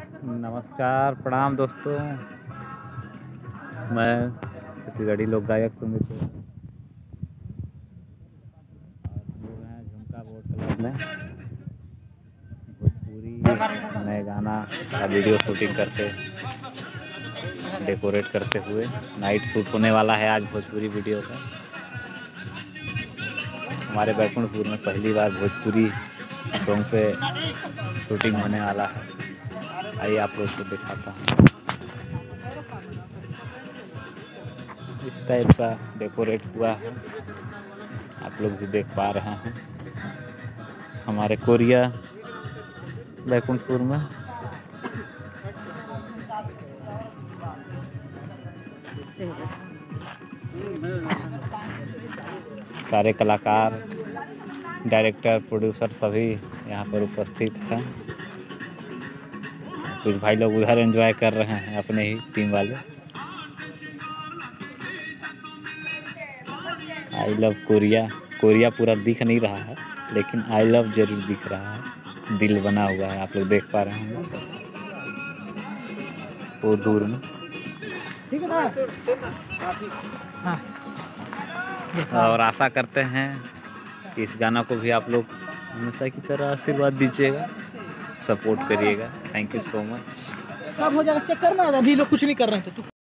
नमस्कार, प्रणाम दोस्तों। मैं छत्तीसगढ़ी लोक गायक सुमित और हम लोग हैं झुमका बोट क्लब में भोजपुरी नए गाना का वीडियो शूटिंग करते, डेकोरेट करते हुए। नाइट शूट होने वाला है आज भोजपुरी वीडियो का। हमारे बैकुंठपुर में पहली बार भोजपुरी सॉन्ग पे शूटिंग होने वाला है। आइए आप लोग को दिखाता हूँ। इस टाइप का डेकोरेट हुआ है, आप लोग भी देख पा रहे हैं हमारे कोरिया बैकुंठपुर में। सारे कलाकार, डायरेक्टर, प्रोड्यूसर सभी यहाँ पर उपस्थित हैं। कुछ भाई लोग उधर एंजॉय कर रहे हैं, अपने ही टीम वाले। I love Korea. कोरिया पूरा दिख नहीं रहा है, लेकिन आई लव जरूर दिख रहा है। दिल बना हुआ है, आप लोग देख पा रहे हैं वो दूर में। ठीक है ना? हाँ। और आशा करते हैं कि इस गाना को भी आप लोग हमेशा की तरह आशीर्वाद दीजिएगा, सपोर्ट करिएगा। Thank you so much. सब हो जाएगा, चेक करना। अभी लोग कुछ नहीं कर रहे थे।